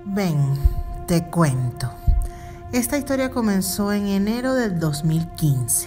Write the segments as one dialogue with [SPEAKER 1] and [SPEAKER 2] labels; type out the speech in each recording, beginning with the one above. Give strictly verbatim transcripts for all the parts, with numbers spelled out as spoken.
[SPEAKER 1] Ven, te cuento. Esta historia comenzó en enero del dos mil quince.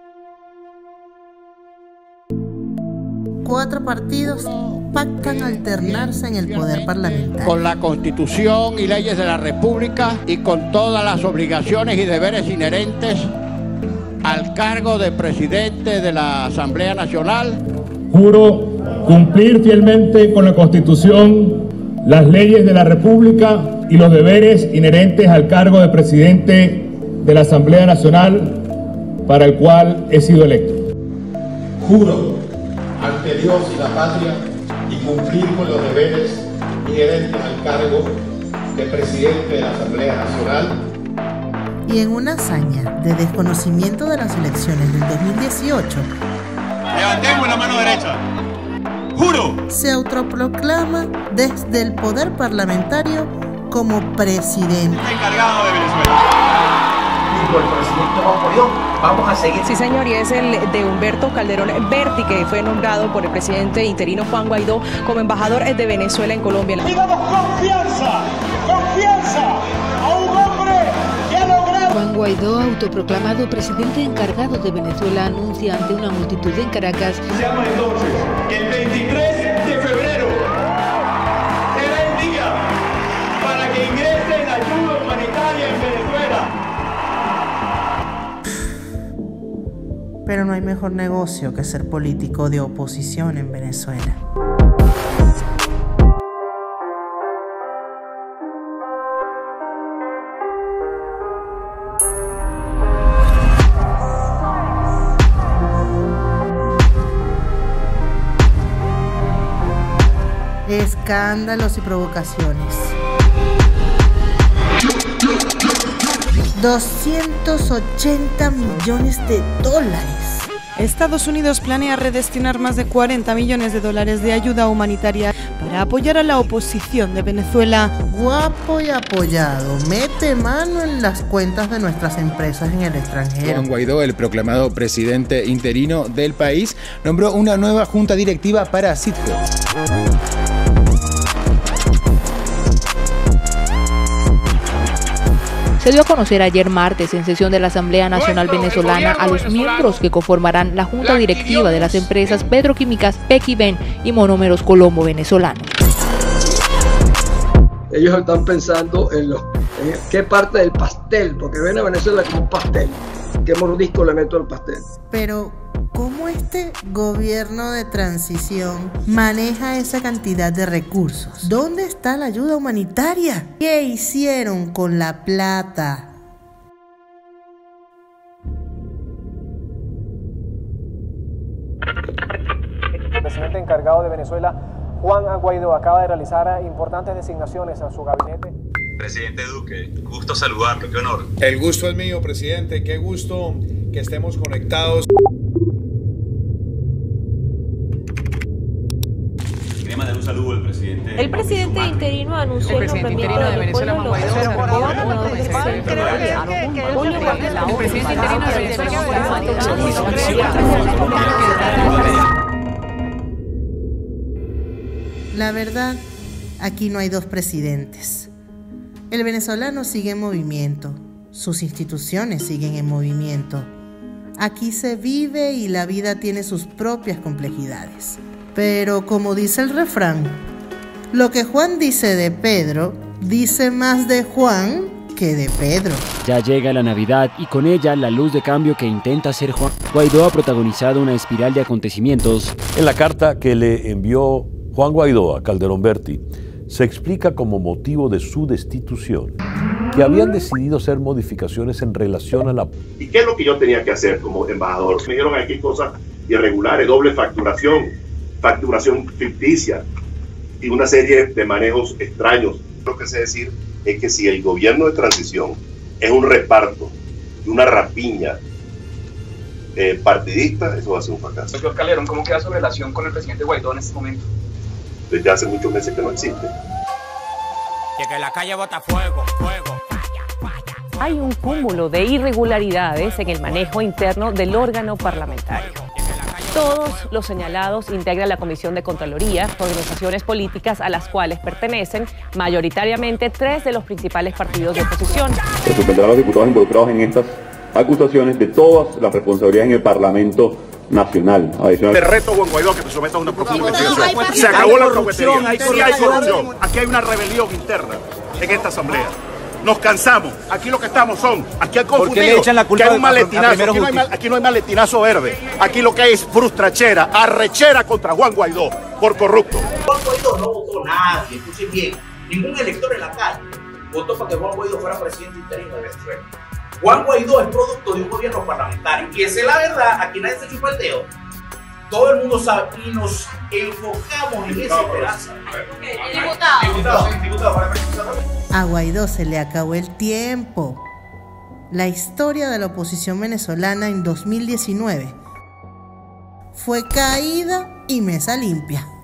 [SPEAKER 1] Cuatro partidos pactan alternarse en el poder parlamentario.
[SPEAKER 2] Con la Constitución y leyes de la República y con todas las obligaciones y deberes inherentes al cargo de presidente de la Asamblea Nacional.
[SPEAKER 3] Juro cumplir fielmente con la Constitución, las leyes de la República y los deberes inherentes al cargo de presidente de la Asamblea Nacional para el cual he sido electo.
[SPEAKER 4] Juro ante Dios y la patria y cumplir con los deberes inherentes al cargo de presidente de la Asamblea Nacional.
[SPEAKER 1] Y en una hazaña de desconocimiento de las elecciones del dos mil dieciocho,
[SPEAKER 5] levantemos la mano derecha. ¡Juro!
[SPEAKER 1] Se autoproclama desde el poder parlamentario como presidente.
[SPEAKER 5] Encargado de Venezuela.
[SPEAKER 6] Junto al presidente Juan Guaidó, vamos a seguir.
[SPEAKER 7] Sí, señor, y es el de Humberto Calderón Berti, que fue nombrado por el presidente interino Juan Guaidó como embajador de Venezuela en Colombia.
[SPEAKER 8] Y damos confianza, confianza a un hombre que ha logrado.
[SPEAKER 9] Juan Guaidó, autoproclamado presidente encargado de Venezuela, anuncia ante una multitud en Caracas.
[SPEAKER 8] Seamos entonces que el veintitrés de febrero será el día para que ingresen ayuda humanitaria en Venezuela.
[SPEAKER 1] Pero no hay mejor negocio que ser político de oposición en Venezuela. Escándalos y provocaciones. doscientos ochenta millones de dólares.
[SPEAKER 10] Estados Unidos planea redestinar más de cuarenta millones de dólares de ayuda humanitaria para apoyar a la oposición de Venezuela.
[SPEAKER 1] Guapo y apoyado, mete mano en las cuentas de nuestras empresas en el extranjero.
[SPEAKER 11] Juan Guaidó, el proclamado presidente interino del país, nombró una nueva junta directiva para Citgo.
[SPEAKER 9] Se dio a conocer ayer martes en sesión de la Asamblea Nacional Venezolana a los miembros que conformarán la junta directiva de las empresas petroquímicas Pequiven y Monómeros Colombo Venezolano.
[SPEAKER 12] Ellos están pensando en, lo, en qué parte del pastel, porque ven a Venezuela como un pastel, qué mordisco le meto al pastel.
[SPEAKER 1] Pero ¿cómo este gobierno de transición maneja esa cantidad de recursos? ¿Dónde está la ayuda humanitaria? ¿Qué hicieron con la plata?
[SPEAKER 13] El presidente encargado de Venezuela, Juan Guaidó, acaba de realizar importantes designaciones a su gabinete.
[SPEAKER 5] Presidente Duque, gusto saludarlo, qué honor.
[SPEAKER 14] El gusto es mío, presidente, qué gusto que estemos conectados.
[SPEAKER 5] Quería mandar un saludo al presidente.
[SPEAKER 15] El presidente interino anunció el nombramiento de Venezuela, Juan Guaidó. El presidente interino de Venezuela.
[SPEAKER 1] La verdad, aquí no hay dos presidentes. El venezolano sigue en movimiento, sus instituciones siguen en movimiento. Aquí se vive y la vida tiene sus propias complejidades. Pero como dice el refrán, lo que Juan dice de Pedro, dice más de Juan que de Pedro.
[SPEAKER 16] Ya llega la Navidad y con ella la luz de cambio que intenta hacer Juan Guaidó ha protagonizado una espiral de acontecimientos.
[SPEAKER 17] En la carta que le envió Juan Guaidó a Calderón Berti, se explica como motivo de su destitución que habían decidido hacer modificaciones en relación a la...
[SPEAKER 18] ¿Y qué es lo que yo tenía que hacer como embajador? Me dijeron aquí cosas irregulares, doble facturación, facturación ficticia y una serie de manejos extraños. Lo que sé decir es que si el gobierno de transición es un reparto y una rapiña eh, partidista, eso va a ser un fracaso.
[SPEAKER 19] Doctor Calderón, ¿cómo queda su relación con el presidente Guaidó en este momento?
[SPEAKER 18] Desde hace muchos meses que no existe.
[SPEAKER 20] Y que la calle bota fuego, fuego.
[SPEAKER 2] Hay un cúmulo de irregularidades en el manejo interno del órgano parlamentario.
[SPEAKER 21] Todos los señalados integran la Comisión de Contraloría, organizaciones políticas a las cuales pertenecen mayoritariamente tres de los principales partidos de oposición.
[SPEAKER 22] Se suspenderá a los diputados involucrados en estas acusaciones de todas las responsabilidades en el Parlamento Nacional.
[SPEAKER 23] Adicional. Te reto, Juan Guaidó, que te sometas a una profunda investigación. Se acabó la corrupción, sí hay corrupción. Aquí hay una rebelión interna en esta asamblea. Nos cansamos. Aquí lo que estamos son, aquí hay confundido.
[SPEAKER 24] ¿Por qué le echan la culpa
[SPEAKER 23] que hay un maletinazo.
[SPEAKER 24] a, a
[SPEAKER 23] aquí, no hay mal, aquí no hay maletinazo verde. Aquí lo que hay es frustrachera, arrechera contra Juan Guaidó por corrupto.
[SPEAKER 6] Juan Guaidó no votó nadie, escuchen bien. Ningún elector en la calle votó para que Juan Guaidó fuera presidente interino de Venezuela. Juan Guaidó es producto de un gobierno parlamentario. Y esa es la verdad, aquí nadie se chupa el dedo. Todo el mundo sabe y nos enfocamos en esa esperanza.
[SPEAKER 15] Diputado.
[SPEAKER 6] Diputado, diputado, para precisar.
[SPEAKER 1] A Guaidó se le acabó el tiempo. La historia de la oposición venezolana en dos mil diecinueve fue caída y mesa limpia.